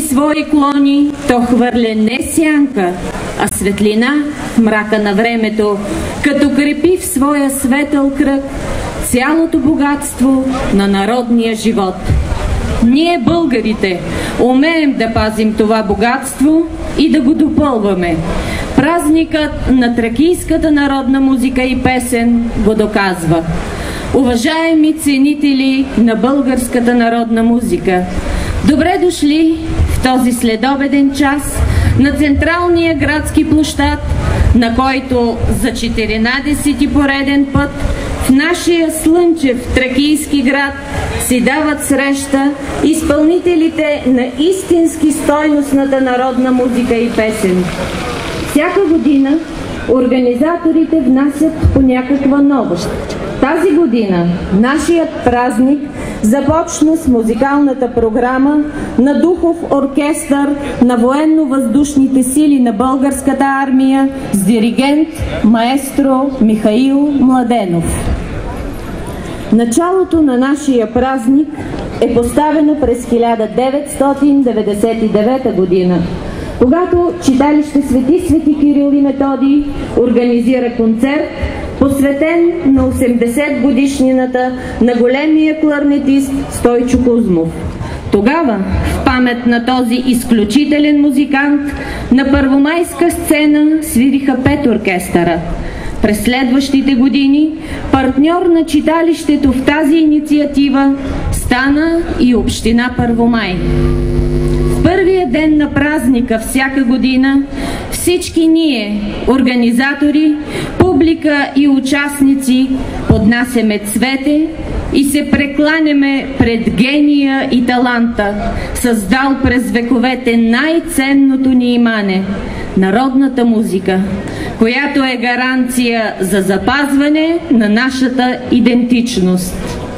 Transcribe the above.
свои клони, то хвърля не сянка, а светлина в мрака на времето, като крепи в своя светъл кръг цялото богатство на народния живот. Ние, българите, умеем да пазим това богатство и да го допълваме. Празникът на тракийската народна музика и песен го доказва. Уважаеми ценители на българската народна музика, добре дошли в този следобеден час на централния градски площад, на който за 14-ти пореден път в нашия слънчев тракийски град си дават среща изпълнителите на истински стойностната народна музика и песен. Всяка година организаторите внасят по някаква новост. Тази година нашият празник започна с музикалната програма на Духов оркестър на военно-въздушните сили на Българската армия с диригент маестро Михаил Младенов. Началото на нашия празник е поставено през 1999 година, когато читалище Свети Кирил и Методий организира концерт, посветен на 80 годишнината на големия кларнетист Стойчо Кузмов. Тогава, в памет на този изключителен музикант, на първомайска сцена свириха 5 оркестъра. През следващите години партньор на читалището в тази инициатива стана и община Първомай. В първия ден на празника всяка година всички ние, организатори, публика и участници, поднасяме цвете и се прекланяме пред гения и таланта, създал през вековете най-ценното ни имане – народната музика, която е гаранция за запазване на нашата идентичност.